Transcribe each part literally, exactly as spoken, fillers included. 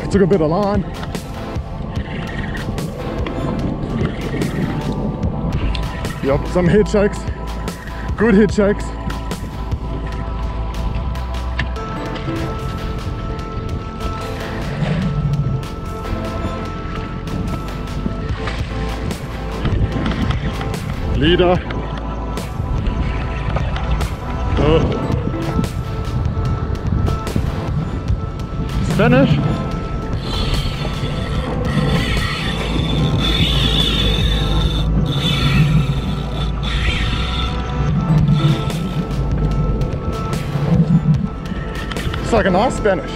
Took a bit of line. Yep, some head shakes. Good head shakes. Leader. Oh. Spanish. It's like a nice Spanish.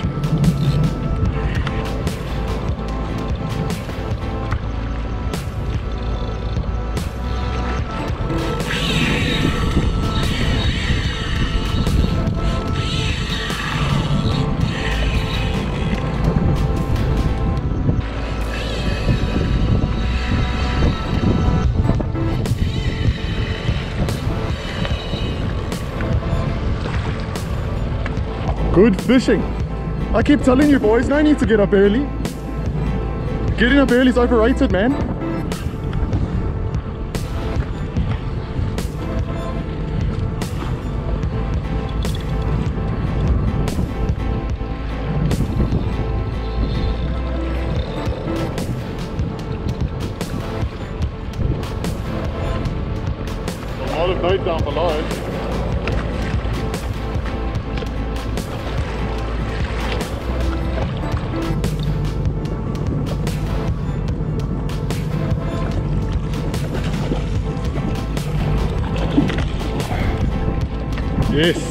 Good fishing. I keep telling you boys, no need to get up early. Getting up early is overrated, man. A lot of bait down below. Yes.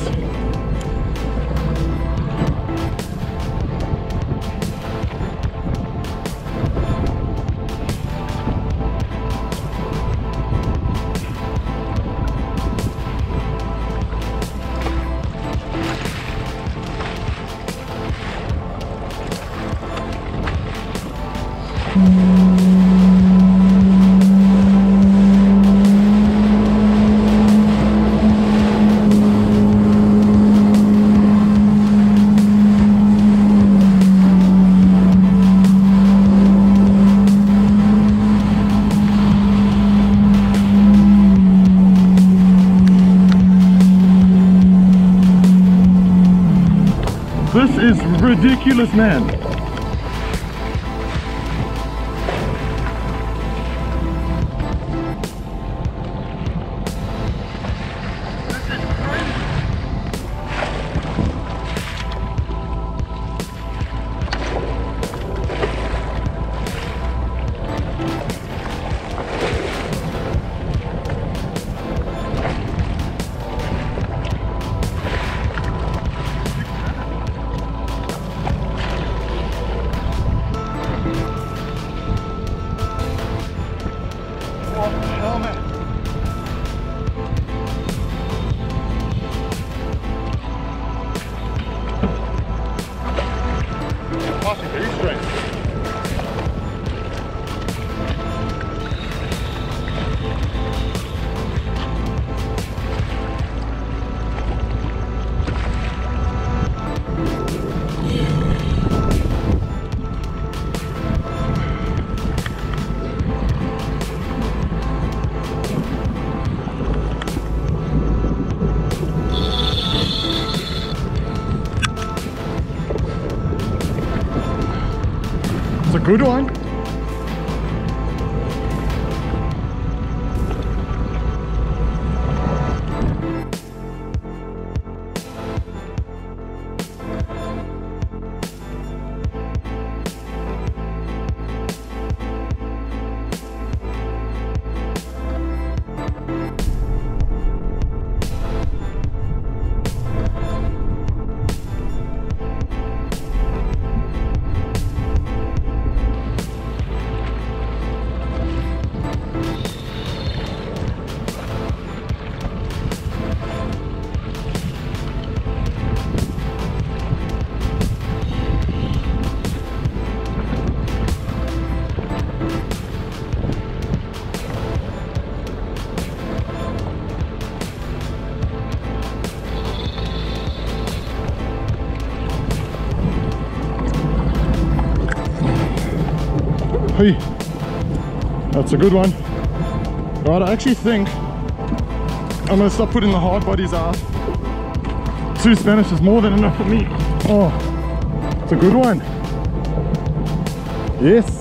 This is ridiculous, man. It's a good one. Hey, that's a good one. Right, I actually think I'm gonna stop putting the hard bodies out. Two Spanish is more than enough for me. Oh, it's a good one. Yes.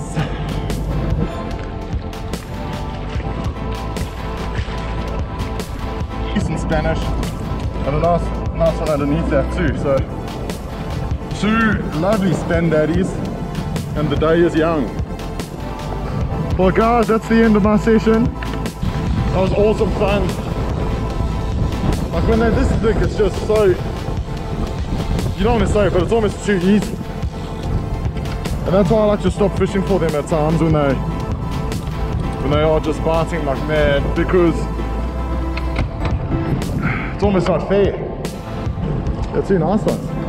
Decent Spanish. And a nice, nice one underneath that too. So, two lovely Span daddies. And the day is young. Well guys, that's the end of my session. That was awesome fun. Like when they're this big, it's just so, you don't want to say it, but it's almost too easy. And that's why I like to stop fishing for them at times when they when they are just biting like mad, because it's almost not fair. They're two nice ones.